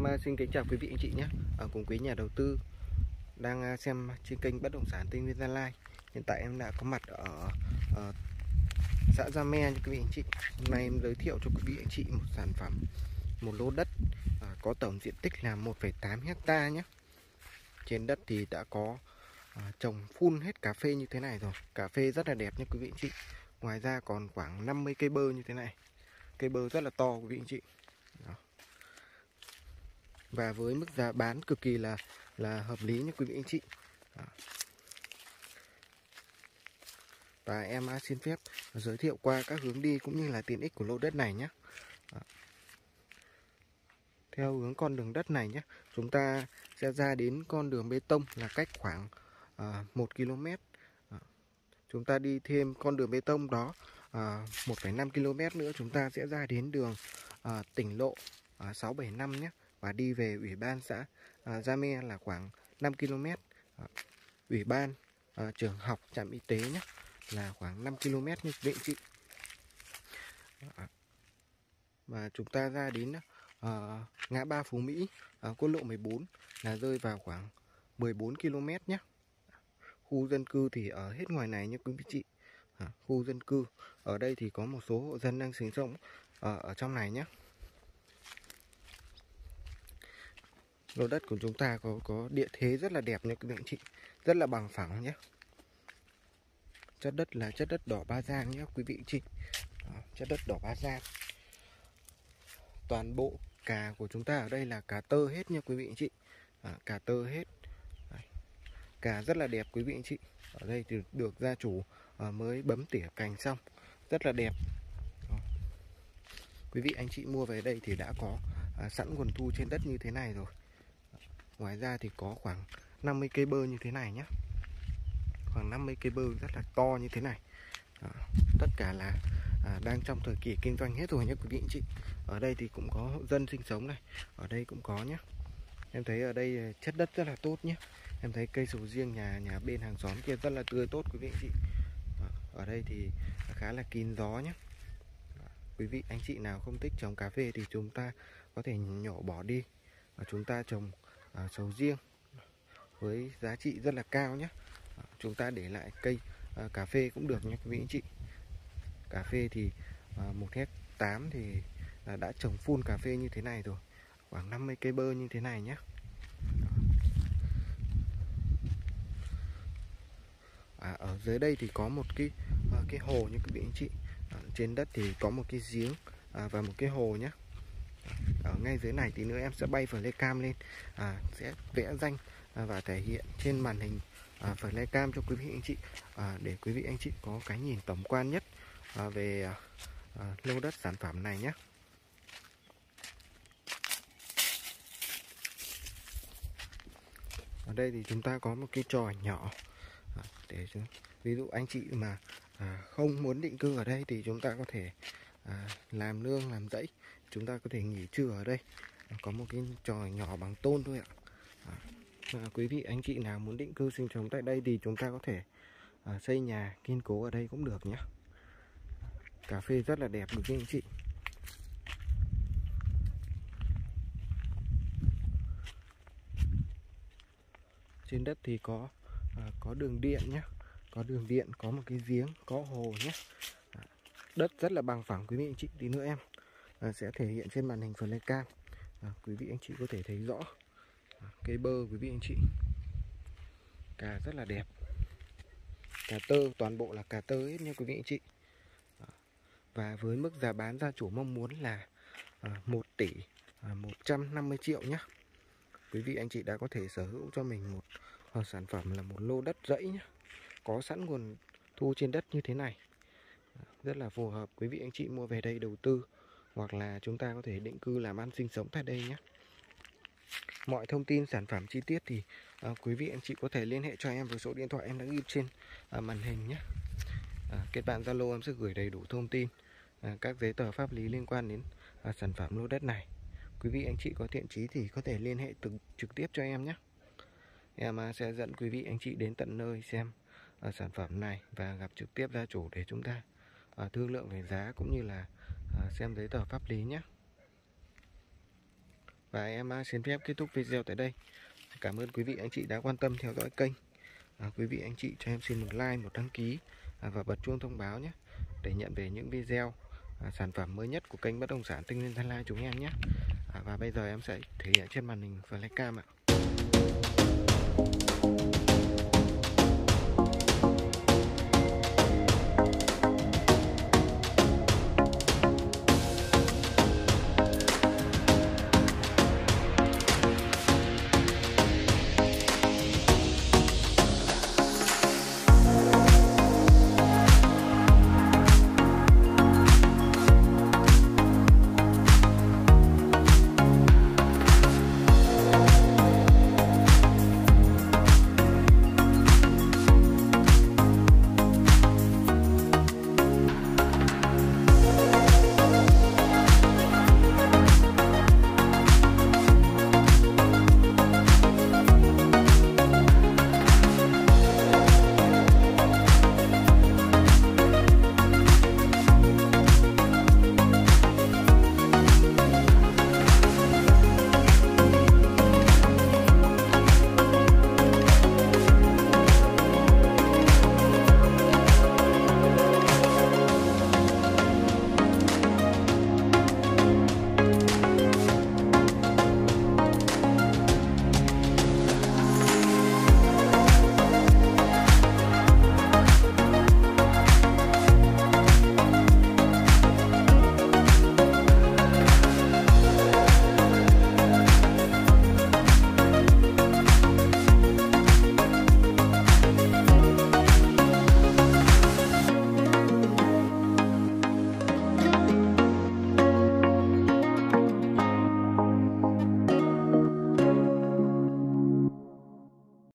Xin kính chào quý vị anh chị nhé, cùng quý nhà đầu tư đang xem trên kênh Bất động sản Tây Nguyên Gia Lai. Hiện tại em đã có mặt ở xã Gia Me nha quý vị anh chị. Hôm nay em giới thiệu cho quý vị anh chị một sản phẩm, một lô đất có tổng diện tích là 1,8 hecta nhé. Trên đất thì đã có trồng full hết cà phê như thế này rồi. Cà phê rất là đẹp nha quý vị anh chị. Ngoài ra còn khoảng 50 cây bơ như thế này. Cây bơ rất là to quý vị anh chị. Đó. Và với mức giá bán cực kỳ là hợp lý nha quý vị anh chị. Đó. Và em xin phép giới thiệu qua các hướng đi cũng như là tiện ích của lô đất này nhé. Đó. Theo hướng con đường đất này nhé, chúng ta sẽ ra đến con đường bê tông là cách khoảng 1 km. Đó. Chúng ta đi thêm con đường bê tông đó 1,5 km nữa, chúng ta sẽ ra đến đường tỉnh lộ 675 nhé. Và đi về ủy ban xã Gia Me là khoảng 5 km. Ủy ban trường học, trạm y tế nhé là khoảng 5 km như quý vị chị. Và chúng ta ra đến ngã ba Phú Mỹ, quốc lộ 14 là rơi vào khoảng 14 km nhé. Khu dân cư thì ở hết ngoài này nhé quý vị chị. Khu dân cư ở đây thì có một số hộ dân đang sinh sống ở trong này nhé. Lô đất của chúng ta có địa thế rất là đẹp nha quý vị anh chị, rất là bằng phẳng nhé. Chất đất là chất đất đỏ Ba Giang nhé quý vị anh chị. Đó, chất đất đỏ Ba Giang. Toàn bộ cà của chúng ta ở đây là cà tơ hết nha quý vị anh chị. Cà tơ hết. Đấy. Cà rất là đẹp quý vị anh chị. Ở đây thì được gia chủ mới bấm tỉa cành xong, rất là đẹp. Đó. Quý vị anh chị mua về đây thì đã có sẵn nguồn thu trên đất như thế này rồi. Ngoài ra thì có khoảng 50 cây bơ như thế này nhé. Khoảng 50 cây bơ rất là to như thế này. Đó. Tất cả là đang trong thời kỳ kinh doanh hết rồi nhé quý vị anh chị. Ở đây thì cũng có hộ dân sinh sống này. Ở đây cũng có nhé. Em thấy ở đây chất đất rất là tốt nhé. Em thấy cây sầu riêng nhà bên hàng xóm kia rất là tươi tốt quý vị anh chị. Đó. Ở đây thì khá là kín gió nhé. Đó. Quý vị anh chị nào không thích trồng cà phê thì chúng ta có thể nhổ bỏ đi. Chúng ta trồng sầu riêng với giá trị rất là cao nhé. Chúng ta để lại cây cà phê cũng được nhé quý vị anh chị. Cà phê thì 1,8 thì đã trồng full cà phê như thế này rồi, khoảng 50 cây bơ như thế này nhé. Ở dưới đây thì có một cái hồ như quý vị anh chị. Trên đất thì có một cái giếng và một cái hồ nhé. Ở ngay dưới này tí nữa em sẽ bay flycam lên, sẽ vẽ danh và thể hiện trên màn hình flycam cho quý vị anh chị, để quý vị anh chị có cái nhìn tổng quan nhất về lô đất sản phẩm này nhé. Ở đây thì chúng ta có một cái tròi nhỏ để ví dụ anh chị mà không muốn định cư ở đây thì chúng ta có thể làm nương làm rẫy, chúng ta có thể nghỉ trưa ở đây. Có một cái tròi nhỏ bằng tôn thôi ạ. Quý vị anh chị nào muốn định cư sinh sống tại đây thì chúng ta có thể xây nhà kiên cố ở đây cũng được nhé. Cà phê rất là đẹp quý vị anh chị. Trên đất thì có đường điện nhé, có đường điện, có một cái giếng, có hồ nhé. Đất rất là bằng phẳng quý vị anh chị. Tí nữa em sẽ thể hiện trên màn hình flycam, quý vị anh chị có thể thấy rõ. Cây bơ quý vị anh chị. Cà rất là đẹp. Cà tơ, toàn bộ là cà tơ hết nha quý vị anh chị. Và với mức giá bán gia chủ mong muốn là 1 tỷ 150 triệu nhé. Quý vị anh chị đã có thể sở hữu cho mình một sản phẩm là một lô đất rẫy nhé. Có sẵn nguồn thu trên đất như thế này. Rất là phù hợp quý vị anh chị mua về đây đầu tư, hoặc là chúng ta có thể định cư làm ăn sinh sống tại đây nhé. Mọi thông tin sản phẩm chi tiết thì quý vị anh chị có thể liên hệ cho em với số điện thoại em đã ghi trên màn hình nhé. Kết bạn Zalo em sẽ gửi đầy đủ thông tin, các giấy tờ pháp lý liên quan đến sản phẩm lô đất này. Quý vị anh chị có thiện chí thì có thể liên hệ trực tiếp cho em nhé. Em sẽ dẫn quý vị anh chị đến tận nơi xem sản phẩm này và gặp trực tiếp gia chủ để chúng ta thương lượng về giá cũng như là xem giấy tờ pháp lý nhé. Và em xin phép kết thúc video tại đây. Cảm ơn quý vị anh chị đã quan tâm theo dõi kênh. Quý vị anh chị cho em xin một like, một đăng ký và bật chuông thông báo nhé, để nhận về những video sản phẩm mới nhất của kênh Bất Động Sản Tây Nguyên Gia Lai chúng em nhé. Và bây giờ em sẽ thể hiện trên màn hình flycam ạ.